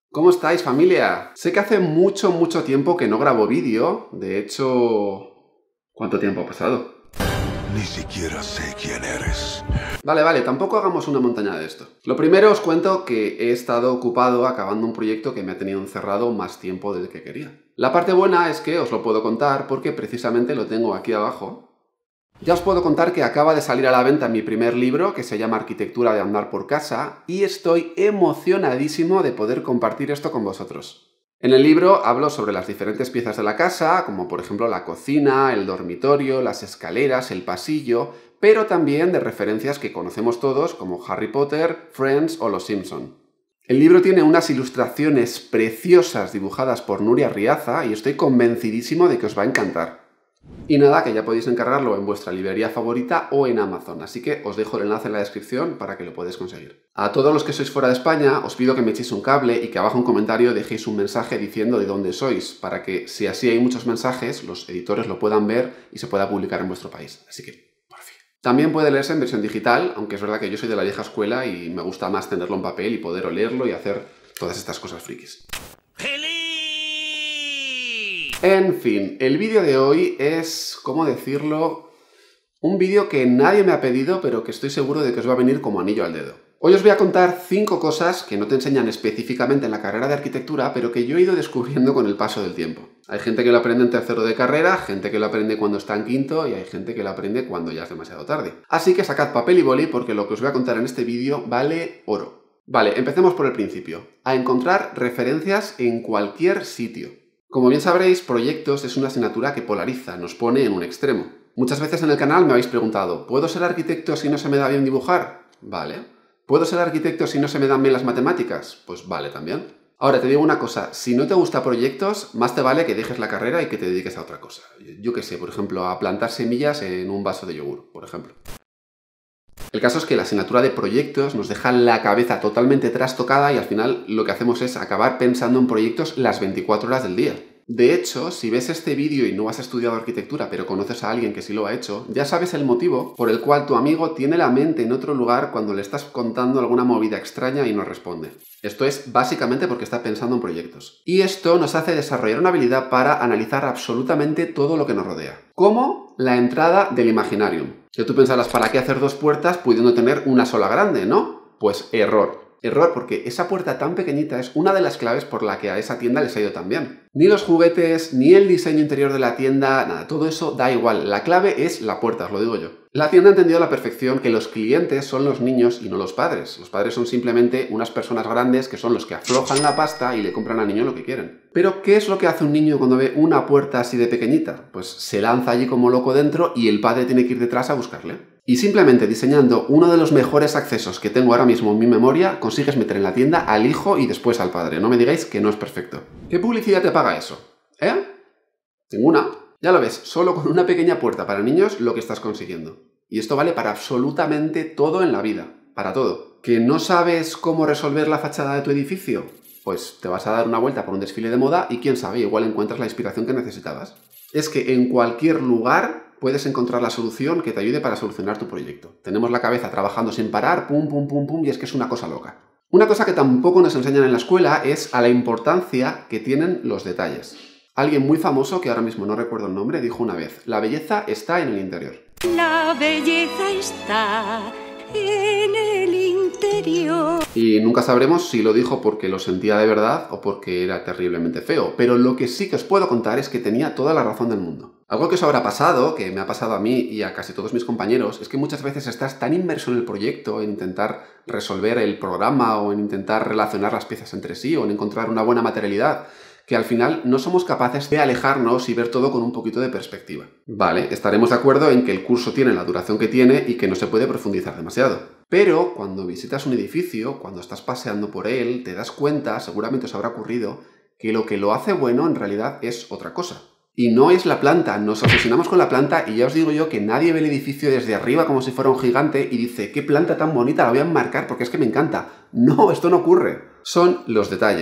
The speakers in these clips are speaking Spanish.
¿Cómo estáis, familia? Sé que hace mucho tiempo que no grabo vídeo. De hecho... ¿Cuánto tiempo ha pasado? Ni siquiera sé quién eres. Vale, tampoco hagamos una montaña de esto. Lo primero os cuento que he estado ocupado acabando un proyecto que me ha tenido encerrado más tiempo del que quería. La parte buena es que os lo puedo contar porque precisamente lo tengo aquí abajo. Ya os puedo contar que acaba de salir a la venta mi primer libro, que se llama Arquitectura de andar por casa, y estoy emocionadísimo de poder compartir esto con vosotros. En el libro hablo sobre las diferentes piezas de la casa, como por ejemplo la cocina, el dormitorio, las escaleras, el pasillo, pero también de referencias que conocemos todos como Harry Potter, Friends o Los Simpson. El libro tiene unas ilustraciones preciosas dibujadas por Nuria Riaza y estoy convencidísimo de que os va a encantar. Y nada, que ya podéis encargarlo en vuestra librería favorita o en Amazon, así que os dejo el enlace en la descripción para que lo podáis conseguir. A todos los que sois fuera de España, os pido que me echéis un cable y que abajo en un comentario dejéis un mensaje diciendo de dónde sois, para que si así hay muchos mensajes, los editores lo puedan ver y se pueda publicar en vuestro país. Así que, por fin. También puede leerse en versión digital, aunque es verdad que yo soy de la vieja escuela y me gusta más tenerlo en papel y poder olerlo y hacer todas estas cosas frikis. En fin, el vídeo de hoy es, ¿cómo decirlo? Un vídeo que nadie me ha pedido, pero que estoy seguro de que os va a venir como anillo al dedo. Hoy os voy a contar 5 cosas que no te enseñan específicamente en la carrera de arquitectura, pero que yo he ido descubriendo con el paso del tiempo. Hay gente que lo aprende en tercero de carrera, gente que lo aprende cuando está en quinto y hay gente que lo aprende cuando ya es demasiado tarde. Así que sacad papel y boli porque lo que os voy a contar en este vídeo vale oro. Vale, empecemos por el principio. A encontrar referencias en cualquier sitio. Como bien sabréis, proyectos es una asignatura que polariza, nos pone en un extremo. Muchas veces en el canal me habéis preguntado, ¿puedo ser arquitecto si no se me da bien dibujar? Vale. ¿Puedo ser arquitecto si no se me dan bien las matemáticas? Pues vale también. Ahora te digo una cosa, si no te gusta proyectos, más te vale que dejes la carrera y que te dediques a otra cosa. Yo qué sé, por ejemplo, a plantar semillas en un vaso de yogur, por ejemplo. El caso es que la asignatura de proyectos nos deja la cabeza totalmente trastocada y al final lo que hacemos es acabar pensando en proyectos las 24 horas del día. De hecho, si ves este vídeo y no has estudiado arquitectura pero conoces a alguien que sí lo ha hecho, ya sabes el motivo por el cual tu amigo tiene la mente en otro lugar cuando le estás contando alguna movida extraña y no responde. Esto es básicamente porque está pensando en proyectos. Y esto nos hace desarrollar una habilidad para analizar absolutamente todo lo que nos rodea. Como la entrada del Imaginarium. Que tú pensarás, ¿para qué hacer 2 puertas pudiendo tener una sola grande, no? Pues error. Error porque esa puerta tan pequeñita es una de las claves por la que a esa tienda les ha ido tan bien. Ni los juguetes, ni el diseño interior de la tienda, nada, todo eso da igual. La clave es la puerta, os lo digo yo. La tienda ha entendido a la perfección que los clientes son los niños y no los padres. Los padres son simplemente unas personas grandes que son los que aflojan la pasta y le compran al niño lo que quieren. Pero, ¿qué es lo que hace un niño cuando ve una puerta así de pequeñita? Pues se lanza allí como loco dentro y el padre tiene que ir detrás a buscarle. Y simplemente diseñando uno de los mejores accesos que tengo ahora mismo en mi memoria, consigues meter en la tienda al hijo y después al padre. No me digáis que no es perfecto. ¿Qué publicidad te paga eso? Ninguna. Ya lo ves, solo con una pequeña puerta para niños lo que estás consiguiendo. Y esto vale para absolutamente todo en la vida. Para todo. ¿Que no sabes cómo resolver la fachada de tu edificio? Pues te vas a dar una vuelta por un desfile de moda y quién sabe, igual encuentras la inspiración que necesitabas. Es que en cualquier lugar puedes encontrar la solución que te ayude para solucionar tu proyecto. Tenemos la cabeza trabajando sin parar, pum, y es que es una cosa loca. Una cosa que tampoco nos enseñan en la escuela es a la importancia que tienen los detalles. Alguien muy famoso, que ahora mismo no recuerdo el nombre, dijo una vez, la belleza está en el interior. La belleza está en el interior. Y nunca sabremos si lo dijo porque lo sentía de verdad o porque era terriblemente feo, pero lo que sí que os puedo contar es que tenía toda la razón del mundo. Algo que os habrá pasado, que me ha pasado a mí y a casi todos mis compañeros, es que muchas veces estás tan inmerso en el proyecto, en intentar resolver el programa o en intentar relacionar las piezas entre sí o en encontrar una buena materialidad, que al final no somos capaces de alejarnos y ver todo con un poquito de perspectiva. Vale, estaremos de acuerdo en que el curso tiene la duración que tiene y que no se puede profundizar demasiado. Pero cuando visitas un edificio, cuando estás paseando por él, te das cuenta, seguramente os habrá ocurrido, que lo hace bueno en realidad es otra cosa. Y no es la planta, nos obsesionamos con la planta y ya os digo yo que nadie ve el edificio desde arriba como si fuera un gigante y dice, qué planta tan bonita, la voy a enmarcar porque es que me encanta. No, esto no ocurre. Son los detalles.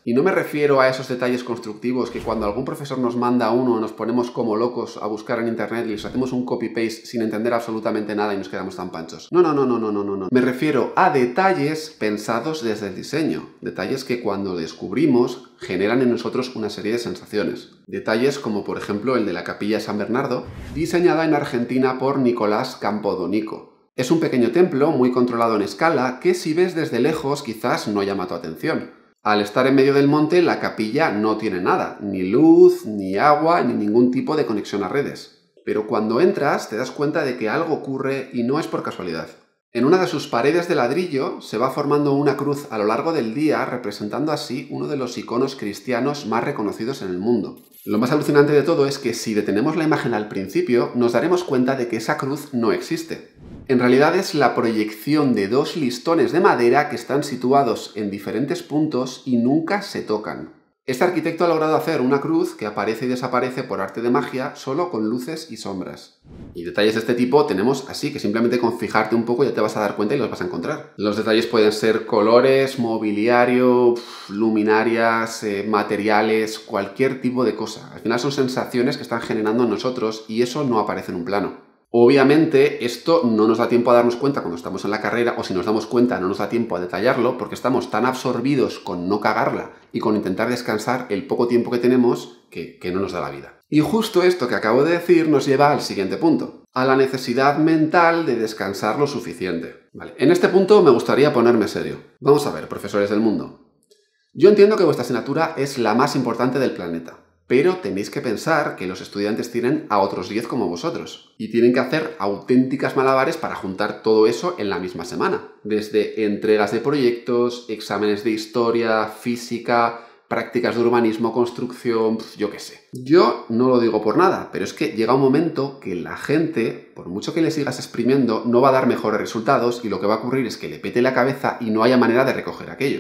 Y no me refiero a esos detalles constructivos que cuando algún profesor nos manda uno nos ponemos como locos a buscar en internet y les hacemos un copy-paste sin entender absolutamente nada y nos quedamos tan panchos. No. Me refiero a detalles pensados desde el diseño. Detalles que cuando descubrimos generan en nosotros una serie de sensaciones. Detalles como por ejemplo el de la Capilla de San Bernardo, diseñada en Argentina por Nicolás Campodonico. Es un pequeño templo muy controlado en escala que si ves desde lejos quizás no llama tu atención. Al estar en medio del monte, la capilla no tiene nada, ni luz, ni agua, ni ningún tipo de conexión a redes. Pero cuando entras te das cuenta de que algo ocurre y no es por casualidad. En una de sus paredes de ladrillo se va formando una cruz a lo largo del día, representando así uno de los iconos cristianos más reconocidos en el mundo. Lo más alucinante de todo es que si detenemos la imagen al principio, nos daremos cuenta de que esa cruz no existe. En realidad es la proyección de dos listones de madera que están situados en diferentes puntos y nunca se tocan. Este arquitecto ha logrado hacer una cruz que aparece y desaparece por arte de magia solo con luces y sombras. Y detalles de este tipo tenemos así, que simplemente con fijarte un poco ya te vas a dar cuenta y los vas a encontrar. Los detalles pueden ser colores, mobiliario, luminarias, materiales, cualquier tipo de cosa. Al final son sensaciones que están generando en nosotros y eso no aparece en un plano. Obviamente esto no nos da tiempo a darnos cuenta cuando estamos en la carrera, o si nos damos cuenta no nos da tiempo a detallarlo porque estamos tan absorbidos con no cagarla y con intentar descansar el poco tiempo que tenemos que no nos da la vida. Y justo esto que acabo de decir nos lleva al siguiente punto, a la necesidad mental de descansar lo suficiente. Vale, en este punto me gustaría ponerme serio. Vamos a ver, profesores del mundo. Yo entiendo que vuestra asignatura es la más importante del planeta. Pero tenéis que pensar que los estudiantes tienen a otros 10 como vosotros y tienen que hacer auténticas malabares para juntar todo eso en la misma semana. Desde entregas de proyectos, exámenes de historia, física, prácticas de urbanismo, construcción, yo qué sé. Yo no lo digo por nada, pero es que llega un momento que la gente, por mucho que le sigas exprimiendo, no va a dar mejores resultados y lo que va a ocurrir es que le pete la cabeza y no haya manera de recoger aquello.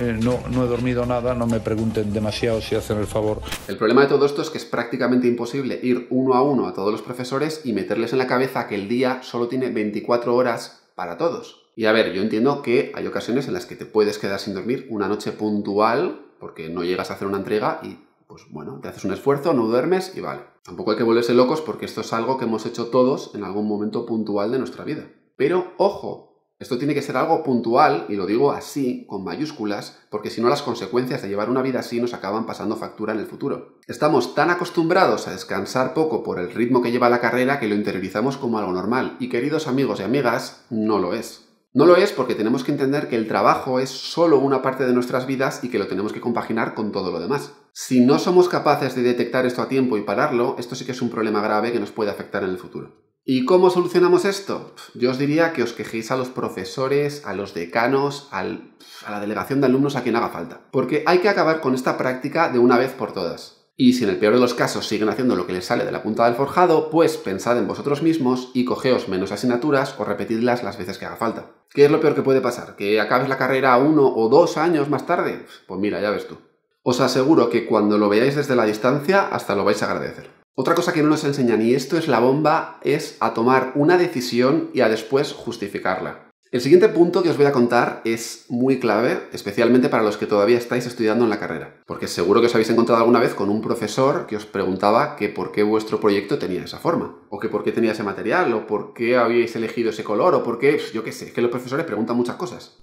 No he dormido nada, no me pregunten demasiado si hacen el favor. El problema de todo esto es que es prácticamente imposible ir uno a todos los profesores y meterles en la cabeza que el día solo tiene 24 horas para todos. Y a ver, yo entiendo que hay ocasiones en las que te puedes quedar sin dormir una noche puntual porque no llegas a hacer una entrega y, pues bueno, te haces un esfuerzo, no duermes y vale. Tampoco hay que volverse locos porque esto es algo que hemos hecho todos en algún momento puntual de nuestra vida. Pero, ojo, esto tiene que ser algo puntual, y lo digo así, con mayúsculas, porque si no las consecuencias de llevar una vida así nos acaban pasando factura en el futuro. Estamos tan acostumbrados a descansar poco por el ritmo que lleva la carrera que lo interiorizamos como algo normal, y queridos amigos y amigas, no lo es. No lo es porque tenemos que entender que el trabajo es solo una parte de nuestras vidas y que lo tenemos que compaginar con todo lo demás. Si no somos capaces de detectar esto a tiempo y pararlo, esto sí que es un problema grave que nos puede afectar en el futuro. ¿Y cómo solucionamos esto? Yo os diría que os quejéis a los profesores, a los decanos, a la delegación de alumnos, a quien haga falta. Porque hay que acabar con esta práctica de una vez por todas. Y si en el peor de los casos siguen haciendo lo que les sale de la punta del forjado, pues pensad en vosotros mismos y cogeos menos asignaturas o repetidlas las veces que haga falta. ¿Qué es lo peor que puede pasar? ¿Que acabes la carrera 1 o 2 años más tarde? Pues mira, ya ves tú. Os aseguro que cuando lo veáis desde la distancia hasta lo vais a agradecer. Otra cosa que no nos enseñan, y esto es la bomba, es a tomar una decisión y a después justificarla. El siguiente punto que os voy a contar es muy clave, especialmente para los que todavía estáis estudiando en la carrera. Porque seguro que os habéis encontrado alguna vez con un profesor que os preguntaba que por qué vuestro proyecto tenía esa forma, o que por qué tenía ese material, o por qué habíais elegido ese color, o por qué, yo qué sé, es que los profesores preguntan muchas cosas.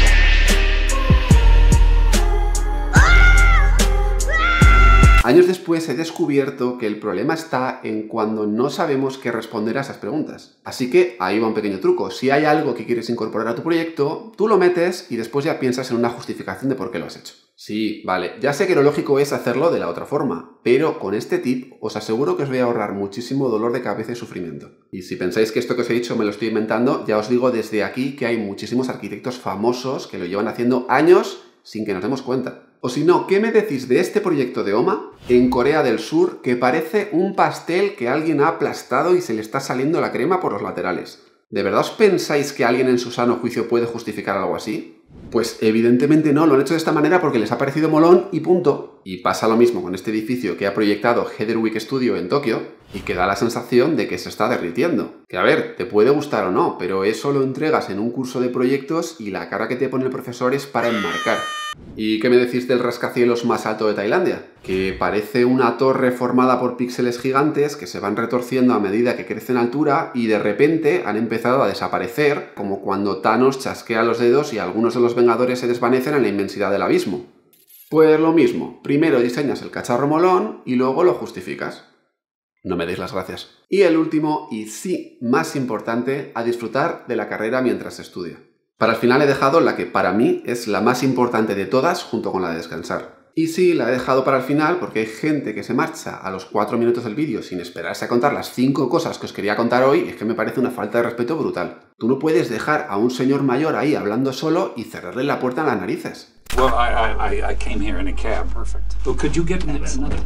Años después he descubierto que el problema está en cuando no sabemos qué responder a esas preguntas. Así que ahí va un pequeño truco. Si hay algo que quieres incorporar a tu proyecto, tú lo metes y después ya piensas en una justificación de por qué lo has hecho. Sí, vale, ya sé que lo lógico es hacerlo de la otra forma, pero con este tip os aseguro que os voy a ahorrar muchísimo dolor de cabeza y sufrimiento. Y si pensáis que esto que os he dicho me lo estoy inventando, ya os digo desde aquí que hay muchísimos arquitectos famosos que lo llevan haciendo años sin que nos demos cuenta. O si no, ¿qué me decís de este proyecto de OMA en Corea del Sur que parece un pastel que alguien ha aplastado y se le está saliendo la crema por los laterales? ¿De verdad os pensáis que alguien en su sano juicio puede justificar algo así? Pues evidentemente no, lo han hecho de esta manera porque les ha parecido molón y punto. Y pasa lo mismo con este edificio que ha proyectado Heatherwick Studio en Tokio, y que da la sensación de que se está derritiendo. Que a ver, te puede gustar o no, pero eso lo entregas en un curso de proyectos y la cara que te pone el profesor es para enmarcar. ¿Y qué me decís del rascacielos más alto de Tailandia? Que parece una torre formada por píxeles gigantes que se van retorciendo a medida que crece en altura y de repente han empezado a desaparecer, como cuando Thanos chasquea los dedos y algunos de los Vengadores se desvanecen en la inmensidad del abismo. Pues lo mismo, primero diseñas el cacharro molón y luego lo justificas. No me deis las gracias. Y el último, y sí más importante, a disfrutar de la carrera mientras se estudia. Para el final he dejado la que para mí es la más importante de todas junto con la de descansar. Y sí, la he dejado para el final porque hay gente que se marcha a los 4 minutos del vídeo sin esperarse a contar las 5 cosas que os quería contar hoy y es que me parece una falta de respeto brutal. Tú no puedes dejar a un señor mayor ahí hablando solo y cerrarle la puerta en las narices. Well, I came here in a cab. Perfect. Well, could you get me another?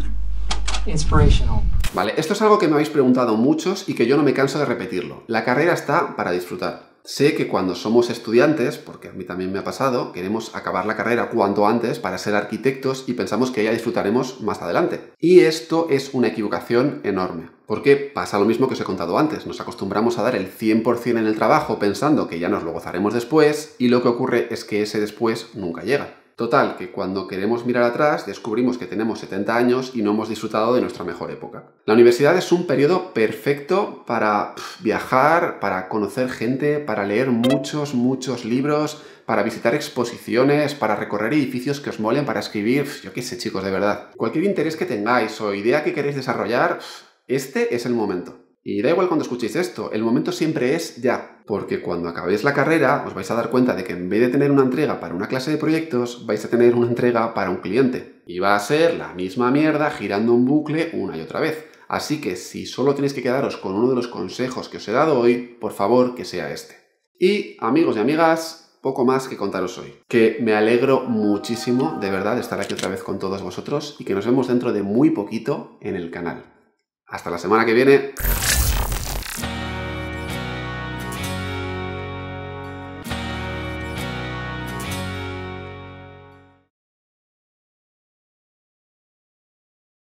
Inspirational. Vale, esto es algo que me habéis preguntado muchos y que yo no me canso de repetirlo. La carrera está para disfrutar. Sé que cuando somos estudiantes, porque a mí también me ha pasado, queremos acabar la carrera cuanto antes para ser arquitectos y pensamos que ya disfrutaremos más adelante. Y esto es una equivocación enorme. Porque pasa lo mismo que os he contado antes. Nos acostumbramos a dar el 100% en el trabajo pensando que ya nos lo gozaremos después y lo que ocurre es que ese después nunca llega. Total, que cuando queremos mirar atrás descubrimos que tenemos 70 años y no hemos disfrutado de nuestra mejor época. La universidad es un periodo perfecto para viajar, para conocer gente, para leer muchos libros, para visitar exposiciones, para recorrer edificios que os molen, para escribir, yo qué sé chicos, de verdad. Cualquier interés que tengáis o idea que queréis desarrollar, este es el momento. Y da igual cuando escuchéis esto, el momento siempre es ya, porque cuando acabéis la carrera os vais a dar cuenta de que en vez de tener una entrega para una clase de proyectos, vais a tener una entrega para un cliente. Y va a ser la misma mierda girando en bucle una y otra vez. Así que si solo tenéis que quedaros con uno de los consejos que os he dado hoy, por favor que sea este. Y amigos y amigas, poco más que contaros hoy. Que me alegro muchísimo de verdad de estar aquí otra vez con todos vosotros y que nos vemos dentro de muy poquito en el canal. Hasta la semana que viene.